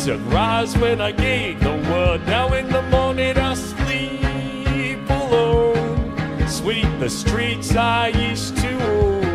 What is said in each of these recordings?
sunrise when I gave the word. Now in the morning I sleep alone, sweep the streets I used to own.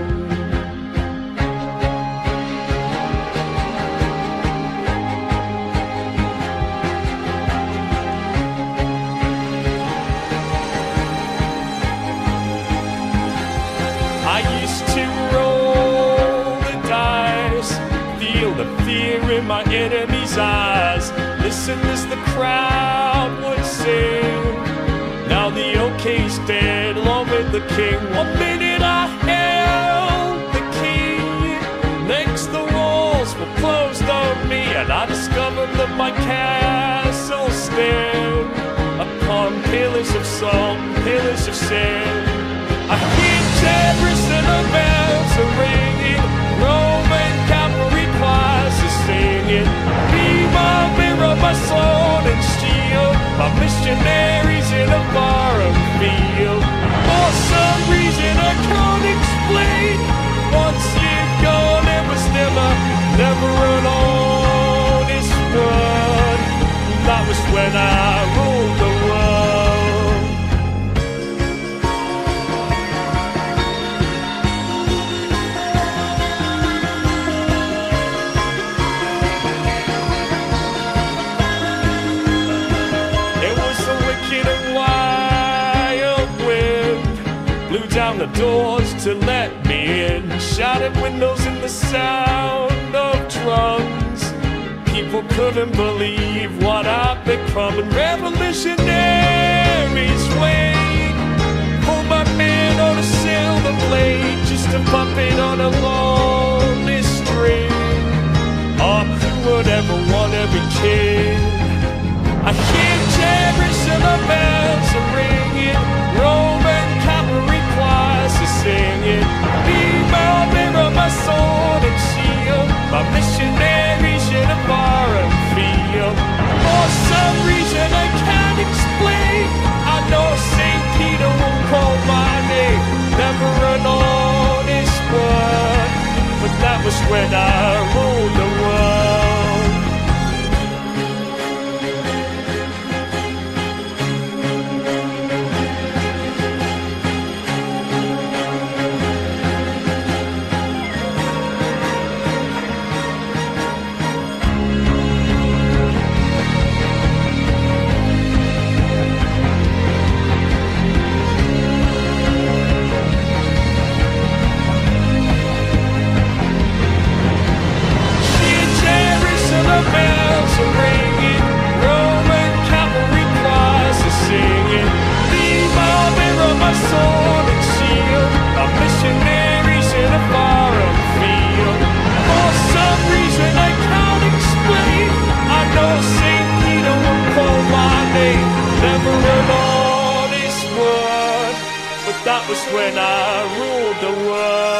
I used to roll the dice, feel the fear in my enemy's eyes, listen as the crowd would sing. Now the okay's dead along with the king. One minute I held the key, next the walls were closed on me, and I discovered that my castle stand upon pillars of salt and pillars of sand. I hear terrorists and the bells are ringing, Roman cavalry choirs are singing. Be my mirror, my sword and shield, my missionaries in a foreign field. For some reason I can't explain, once you're gone it was never an honest word. That was when I ruled the world. Down the doors to let me in, shattered windows in the sound of drums. People couldn't believe what I'd become, and revolutionaries wait for my man on a silver blade, just a puppet on a lonely string. Oh, who would ever want to be king? I hear terrorists and the bells are ringing, Roman cavalry choirs are singing. Be my mirror, my sword and shield, my missionaries in a foreign field. For some reason I can't explain, I know St. Peter will call my name, never an honest word, but that was when I ruled the world. That was when I ruled the world.